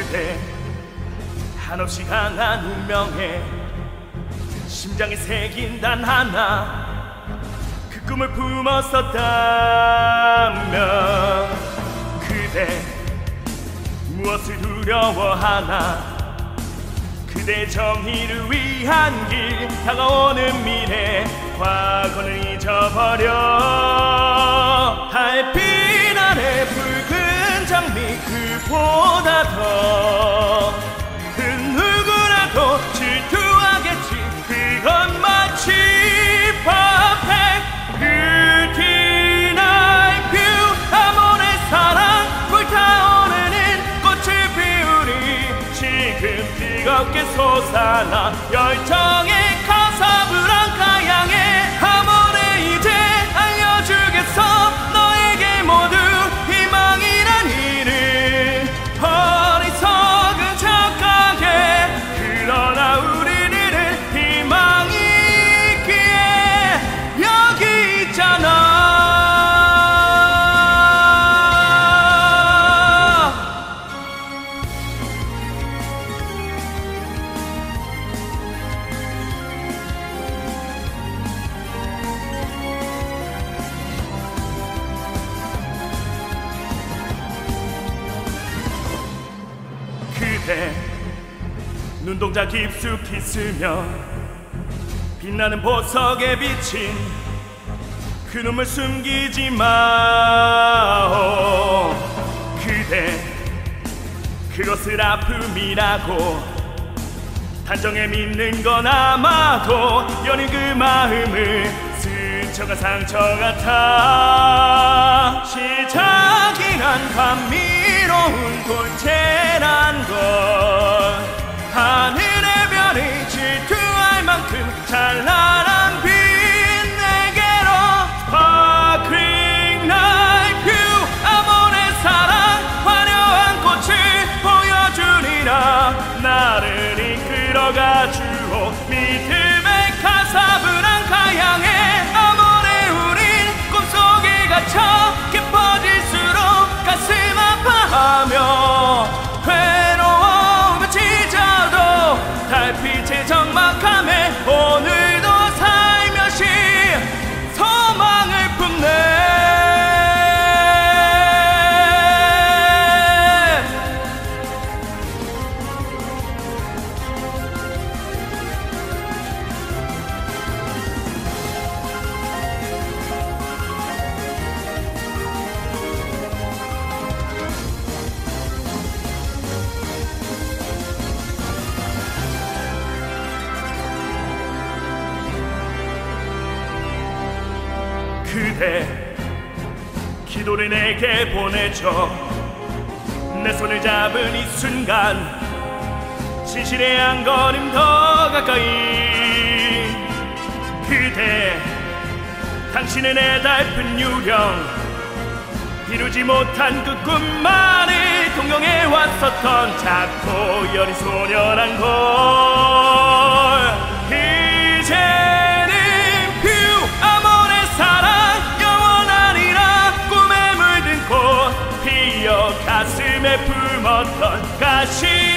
그대 한없이 강한 운명에 심장에 새긴 단 하나 그 꿈을 품었었다면 그대 무엇을 두려워하나 그대 정의를 위한 길 다가오는 미래 과거는 잊어버려 달빛 아래 붉은 장미 그보다 더 그 누구라도 질투하겠지 그건 마치 perfect beauty night view 아몬의 사랑 불타오르는 꽃을 피우리 지금 뜨겁게 솟아나 열정의 카사블랑카 향해 아몬에 이제 알려주겠어 너에게 모두 희망이란 일을 어리석은 착각에 그러나 우리들은 희망이 있기에 여기 있잖아. 그대 눈동자 깊숙이 스며 빛나는 보석에 비친 그 눈물 숨기지 마오 그대 그것을 아픔이라고 단정에 믿는 건 아마도 여린 그 마음을 스쳐간 상처 같아 시작이란 감미로운 돌체란 걸 하늘의 별이 질투할 만큼 찬란한 빛 내게로 Sparkling Night View 아몬의 사랑 화려한 꽃을 보여주리라 나를 이끌어가 주오 믿음의 카사블랑카 향해 아몬의 우린 꿈속에 갇혀 깊어질수록 가슴 아파하며 괴로움을 찢어도 달빛의 적막함에 오늘도 살며시 소망을 품네 그대 기도를 내게 보내줘 내 손을 잡은 이 순간 진실의 한 걸음 더 가까이 그대 당신은 내 달픈 유령 이루지 못한 그 꿈만을 동경해 왔었던 작고 여린 소녀란 걸 이제는 뷰 아몬의 사랑 꿈에 물든 꽃 피어 가슴에 품었던 가시